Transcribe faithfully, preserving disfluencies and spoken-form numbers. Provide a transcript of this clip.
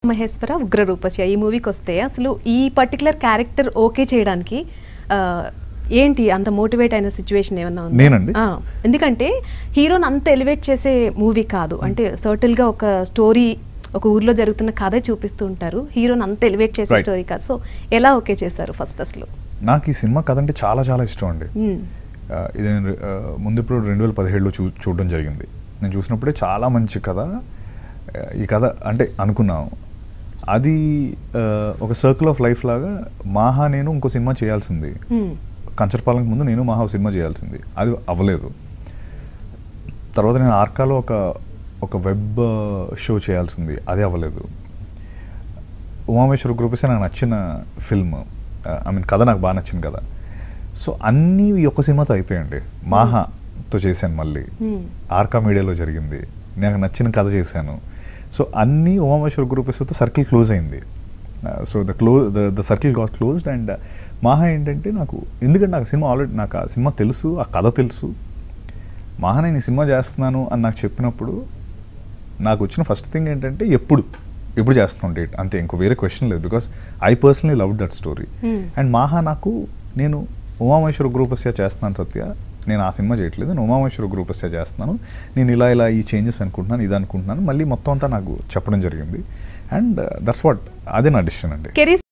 మహేశ్వర ఉగ్రరూపస్య ఈ మూవీకి వస్తే అసలు ఈ పర్టికులర్ క్యారెక్టర్ ఓకే చేయడానికి ఏంటి అంత మోటివేట్ అయిన సిచ్యువేషన్ ఏమన్నా ఉందా? నేనండి ఎందుకంటే హీరోని అంత ఎలివేట్ చేసే మూవీ కాదు, అంటే సర్టిల్గా ఒక స్టోరీ ఒక ఊర్లో జరుగుతున్న కథ చూపిస్తూ ఉంటారు, హీరోని అంత ఎలివేట్ చేసే స్టోరీ కాదు. సో ఎలా ఓకే చేశారు ఫస్ట్ అసలు? నాకు ఈ సినిమా కథ అంటే చాలా చాలా ఇష్టం అండి. ఇది నేను ముందు ఇప్పుడు రెండు వేల పదిహేడులో చూ చూడడం జరిగింది. నేను చూసినప్పుడే చాలా మంచి కథ ఈ కథ అంటే అనుకున్నాను. అది ఒక సర్కిల్ ఆఫ్ లైఫ్ లాగా మాహా నేను ఇంకో సినిమా చేయాల్సింది, కంచర్పాలెంకి ముందు నేను మాహా సినిమా చేయాల్సింది, అది అవ్వలేదు. తర్వాత నేను ఆర్కాలో ఒక ఒక వెబ్ షో చేయాల్సింది, అది అవ్వలేదు. ఉమామేశ్వర గ్రూపస్ నాకు నచ్చిన ఫిల్మ్, ఐ మీన్ కథ నాకు బాగా నచ్చింది కదా. సో అన్నీ ఈ ఒక్క సినిమాతో అయిపోయాయండి. మాహాతో చేశాను, మళ్ళీ ఆర్కా మీడియాలో జరిగింది, నాకు నచ్చిన కథ చేశాను. సో అన్నీ ఉమామేశ్వర గ్రూపస్తో సర్కిల్ క్లోజ్ అయింది. So the close the the circle got closed. And మాహా ఏంటంటే నాకు, ఎందుకంటే నాకు సినిమా ఆల్రెడీ నాకు ఆ సినిమా తెలుసు, ఆ కథ తెలుసు. మాహా నేను ఈ సినిమా చేస్తున్నాను అని నాకు చెప్పినప్పుడు నాకు వచ్చిన ఫస్ట్ థింగ్ ఏంటంటే ఎప్పుడు ఎప్పుడు చేస్తున్నాం డేట్, అంతే, ఇంకో వేరే క్వశ్చన్ లేదు. Because I personally love that story. And మాహా నాకు, నేను ఉమామేశ్వర గ్రూపస్య చేస్తున్నాను సత్య, నేను ఆ సినిమా చేయట్లేదు, నేను ఉమామేశ్వర గ్రూపస్య చేస్తున్నాను, నేను ఇలా ఇలా ఈ చేంజెస్ అనుకుంటున్నాను, ఇది అనుకుంటున్నాను, మళ్ళీ మొత్తం అంతా నాకు చెప్పడం జరిగింది. అండ్ దట్స్ వాట్, అదే నా డిసిషన్ అండి.